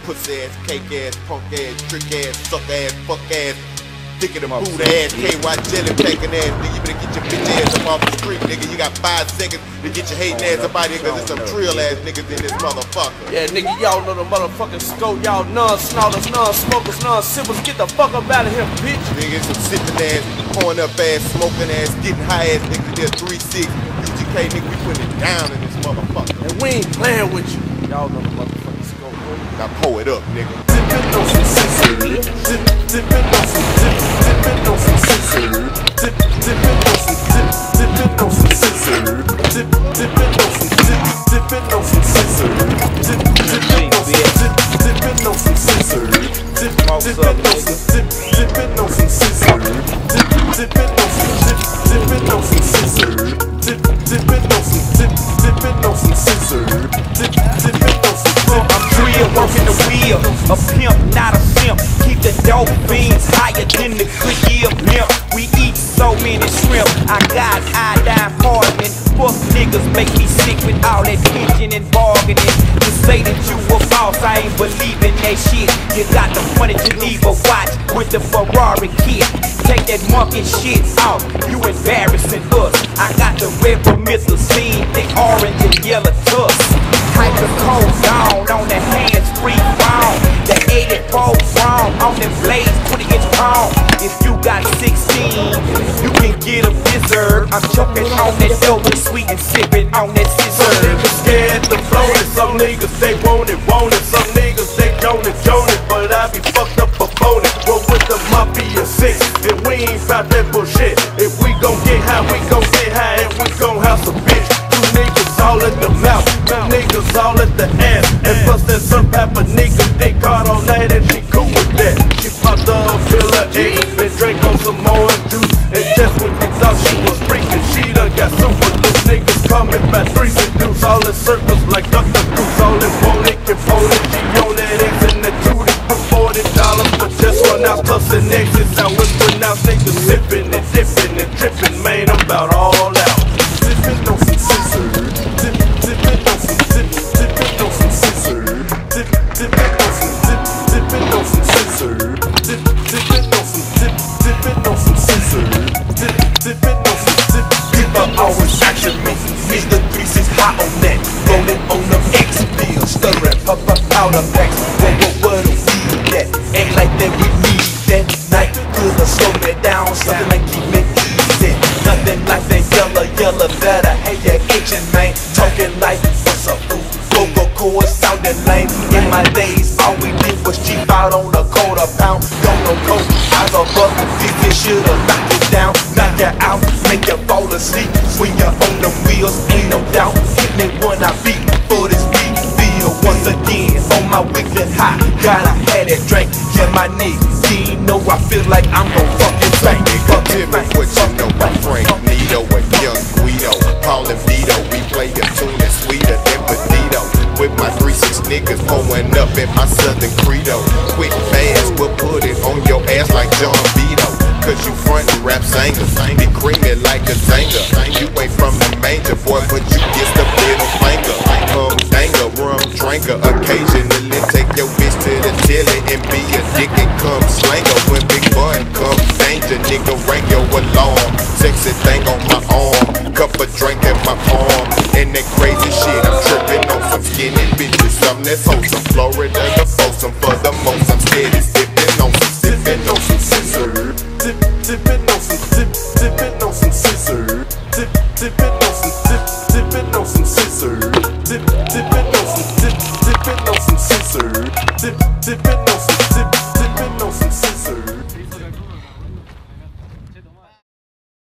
pussy ass, cake ass, punk ass, trick ass, suck ass, fuck ass, dick in the boot ass, KY jelly packing ass, nigga. You better get your bitch ass up off the street, nigga. You got 5 seconds to get your hating ass up out here, cause there's some trill ass niggas in this motherfucker. Yeah, nigga, y'all know the motherfucking scope. Y'all non-snorters, non-smokers, non-sippers. Get the fuck up out of here, bitch. Nigga, some sipping ass, pouring up ass, smoking ass, getting high ass niggas. There's 3-6. UGK, nigga, we putting it down in this motherfucker. And we ain't playing with you. Y'all know the motherfucking scope, bro. Now pull it up, nigga. Dippin' on some scissors. Dippin' on some dippin' on some scissors. Dippin' on some dippin' on some scissors. Dippin' on some dippin' on some scissors. Dippin' on some scissors. Dippin' on some scissors. Dippin' on some scissors. Dippin' on some scissors. I'm real, working the wheel, a pimp, not a simp. Keep the dope fiends higher than the good year pimp. We eat so many shrimp, I got iodine hardening. Fuck niggas make me sick with all that bitching and bargaining. To say that you a boss, I ain't believing that shit. You got the money Geneva watch with the Ferrari kit. Take that monkey shit off, you embarrassing us. I got the red promethazine, the orange and yellow tusk. Hyper cold down on the hands-free phone. The 84 wrong on them blades, 20-inch palm. If you got 16, you can get a blizzard. I'm choking on that dope sweet and sipping on that scissor. Some niggas scared to blow it, some niggas they want it. Some niggas they don't it, but I be fucked up a bonus. Roll with the Mafia 6, and we ain't bout that bullshit. If we gon' get high, we gon' get high, and we gon' have some bitch. You niggas all at the mouth, niggas all at the ass. And plus that some type of nigga they caught all night and she cool with that. She popped up, fill her egg, and drank on some orange juice. And just when you thought she was freaking, she done got super loose. Niggas coming by 3 seduce, all in circles like Dr. Goose. All in bowling, can fold it, she on that X and the tootie for $40 for just 1 ounce plus an exit. How it's pronounced, niggas sipping and dipping and tripping, man, I'm about all out. Dippin' on some scissors. Dippin' on some dippin' on some scissors. Dippin' on some dippin' on some scissors. Dippin' on some dippin' on some scissors. Dippin' on some People always action me, Mr. 3-6 hot on that. Rolling on the X-Bill, stirring pop powder packs. What do we that? Ain't like that we need that night. Cause I slow me down, something like keep me easy. Nothing like that yellow better. Hey, yeah, itching, man. Talking like, what's up, fool? Go chorus sounding lame. In my days, all we did was cheap out on a quarter pound. Don't know coke, I go buck. This should've knocked you down, knock you out, make you fall asleep. When you're on the wheels, ain't no doubt. Hit me when I beat for this beat. Feel once again on my weekly high. Gotta have that drink, yeah, my nigga. You know I feel like I'm gon' fucking bang. Nigga, tell me what you know about Frank Nito and Young Guido. Paul and Vito, we play a tune that's sweeter than Benito. With my 3-6 niggas pulling up in my Southern Credo. Quick fast, we'll put it on your ass like John Vito. Cause you front rap singers, be creamy like a singer. You ain't from the manger, boy, but you get the middle finger. Danger, rum drinker, occasionally take your bitch to the telly and be a dick and come slanger. When big boy come danger, nigga ring your alarm. Sexy thing on my arm, cup of drink in my palm. And that crazy shit, I'm tripping on some skinny bitches. Something that's wholesome, Florida the foursome. For the most, I'm steady sipping on some scissors. Dippin' on some dippin' on some scissors. Dippin' on some dippin' on some scissors. Dippin' on some dippin' on some scissors. Dippin' on some dippin' on some scissors.